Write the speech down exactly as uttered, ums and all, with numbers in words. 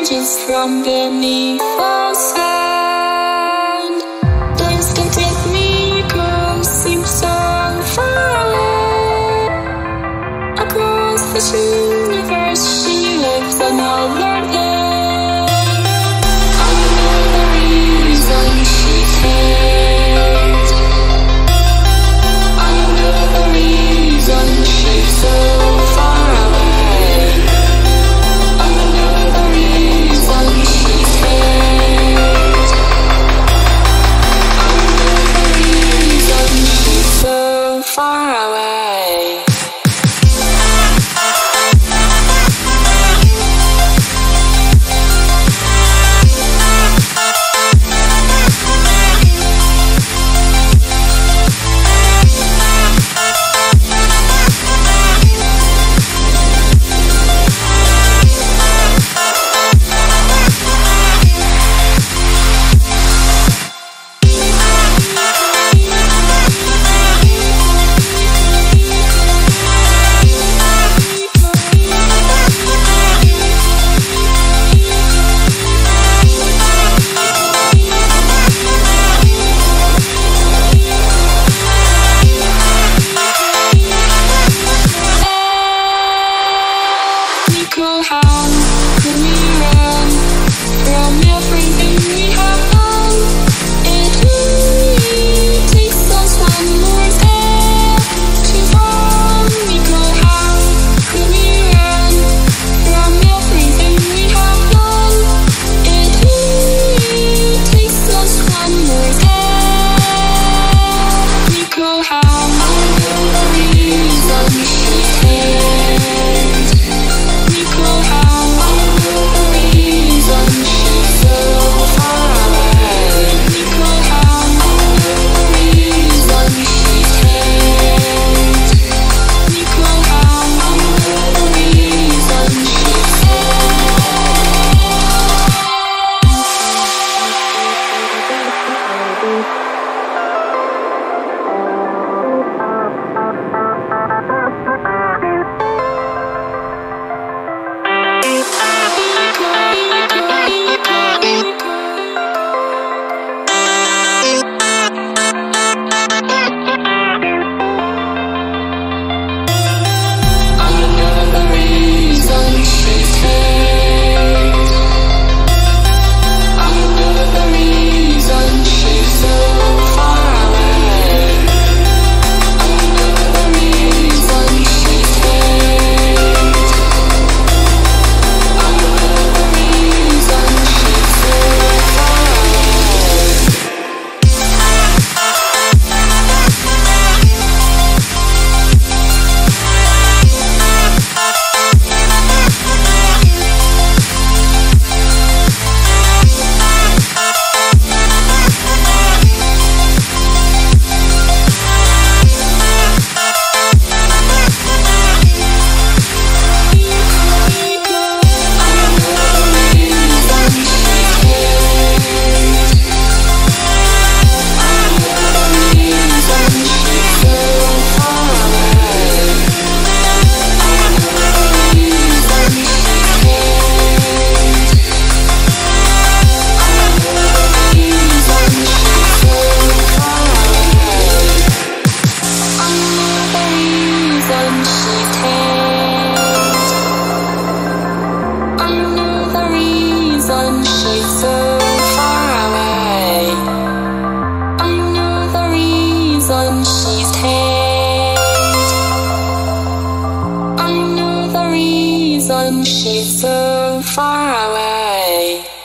just from beneath the sand. Please don't take me, girl, seem so far away. Across this universe, she lives another day. I know the reason she takes. I know the reason she's so far away. I know the reason she takes. I know the reason she's so far away. How could we run from everything we have done? It only takes us one more step to fall. Nicole, how could we run from everything we have done? It only takes us one more step. Nicole, how I know the reason she takes. Nicole, how I know the reason she's so far away. Nicole, how I know the reason she takes. Nicole, how I know the reason she she's so far away. I know the reason she's takes. I know the reason she's so far away.